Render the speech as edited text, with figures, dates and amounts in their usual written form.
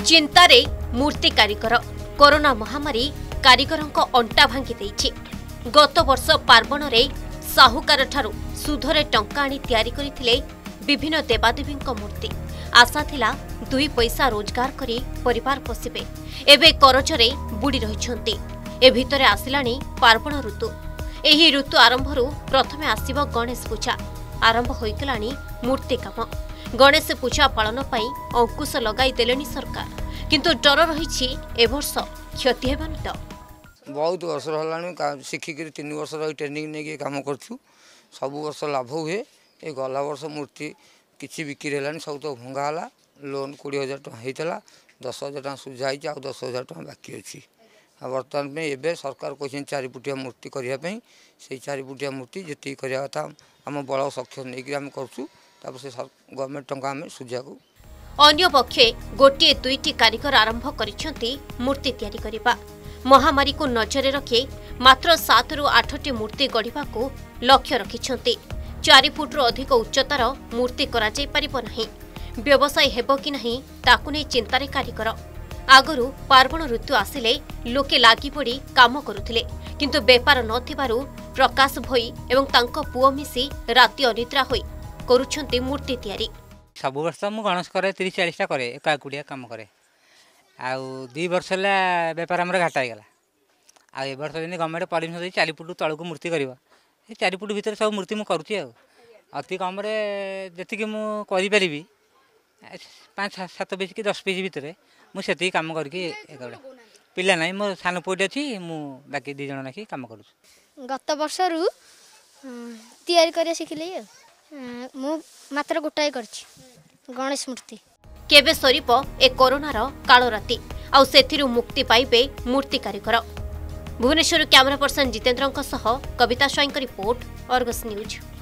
चिंतारे मूर्ति कारीगर कोरोना महामारी कारीगरंक अंटा भांगी देइछि। गत वर्ष पार्वण रे साहुकार ठारू सुधरे टंका आनी तैयारी करिथिले विभिन्न देवादेवींक मूर्ति। आशा थिला दुई पैसा रोजगार करी परिवार पोषिबे। एबे करजरे बुड़ी रहिछंती। ए भितरे आसिलानी पार्वण ऋतु। एही ऋतु आरंभरू प्रथमे आसिब गणेश पूजा। आरंभ होइगलानी मूर्ति काम। गणेश पूजा पालन पाई अंकुश लगाई देलेनी सरकार, किंतु डर रही ए वर्ष क्षति हेबानी तो। बहुत वर्ष है शिखिक 3 वर्ष रही ट्रेनिंग नहीं कम करूँ। सब वर्ष लाभ हुए। ये गला वर्ष मूर्ति किसी बिक्री है सब तो भंगाला। लोन 20,000 टଙ୍କା होता 10,000 टଙ୍କା सुझाई आ 10,000 टଙ୍କା बाकी अच्छी। बर्तमान में एवं सरकार कहते 4 फुटिया मूर्ति करने से 4 फुटिया मूर्ति जी करवा कथा आम बल सक्षम नहीं आम करूँ। से गवर्नमेंट टंका आम सुझा को अन्य पक्षे गोटे दुईटी कारीगर आरंभ करिसेंती मूर्ति तैयारी करिबा। महामारी को नजरे रखी मात्र 7 ରୁ 8टी मूर्ति गढ़ा को लक्ष्य रखिछंती। 4 फुट अधिक उच्चतार मूर्ति करा जाय परिबो नाही। व्यवसाय हेबो कि नाही ताकु नै चिंतारे कारीगर। आगरु पार्वण ऋतु आसिले लोके लागी पड़ी काम करुथिले, किंतु बेपार नथिबारु प्रकाश भोई एवं तांको पुओ मिसी राति अनिद्रा होई करुछंती मूर्ति तैयारी। सब वर्ष मुझे गणेश करे 30-40टा करे एकाकुड़िया कम करे। आउ 2 वर्ष है बेपार आम घाटा होगा। आ वर्ष जमी गवर्नमेंट परमिशन दे 4 फुट तलू मूर्ति कर 4 फुट भितर सब मूर्ति मुझे करुँची। अति कम जी मुझे 5-7 पीस कि 10 पीस भितर मुझे कम करके पिला ना मो सान पुटी अच्छी बाकी 2 जन नाखी कम कर। गत वर्ष तैयारी कर शिखिले मात्र गोटाए गणेश मूर्ति। केबे सरीप ए कोरोनार कालो राति आउ सेथिरु मुक्ति पाइबे मूर्ति कारीगर। भुवनेश्वर कैमरा पर्सन जितेंद्रंक सह कविता स्वाईंक रिपोर्ट, अर्गस न्यूज।